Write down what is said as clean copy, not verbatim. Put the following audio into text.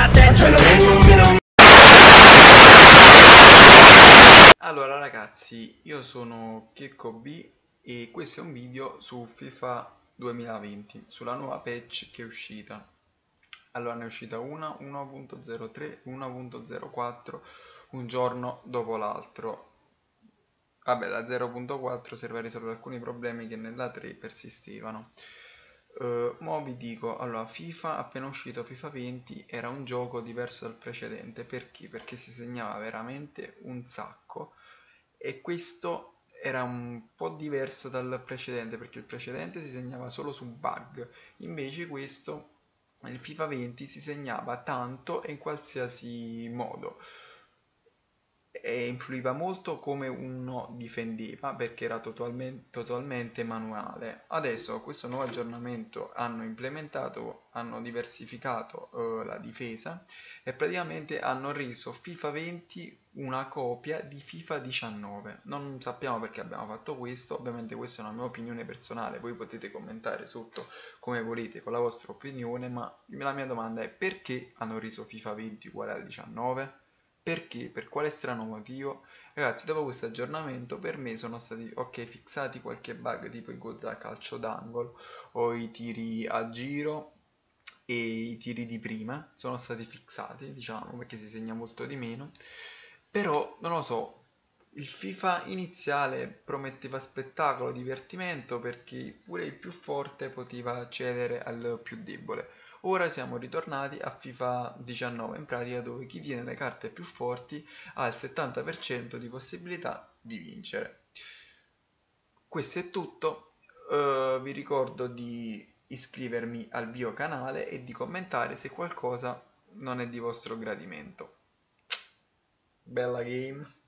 Allora ragazzi, io sono Checco B e questo è un video su FIFA 2020, sulla nuova patch che è uscita. Allora ne è uscita una 1.03 e 1.04 un giorno dopo l'altro. Vabbè, la 0.4 serve a risolvere alcuni problemi che nella 3 persistevano. Mo vi dico, allora FIFA appena uscito FIFA 20 era un gioco diverso dal precedente, perché? Perché si segnava veramente un sacco e questo era un po' diverso dal precedente, perché il precedente si segnava solo su bug, invece questo, il FIFA 20, si segnava tanto e in qualsiasi modo e influiva molto come uno difendeva perché era totalmente manuale. Adesso questo nuovo aggiornamento hanno diversificato la difesa e praticamente hanno reso FIFA 20 una copia di FIFA 19. Non sappiamo perché abbiamo fatto questo, ovviamente questa è una mia opinione personale, voi potete commentare sotto come volete con la vostra opinione, ma la mia domanda è: perché hanno reso FIFA 20 uguale al 19? Perché? Per quale strano motivo? Ragazzi, dopo questo aggiornamento per me sono stati fissati qualche bug tipo i gol da calcio d'angolo o i tiri a giro e i tiri di prima sono stati fissati, diciamo, perché si segna molto di meno. Però non lo so, il FIFA iniziale prometteva spettacolo, divertimento, perché pure il più forte poteva cedere al più debole. Ora siamo ritornati a FIFA 19, in pratica, dove chi tiene le carte più forti ha il 70% di possibilità di vincere. Questo è tutto, vi ricordo di iscrivermi al mio canale e di commentare se qualcosa non è di vostro gradimento. Bella game!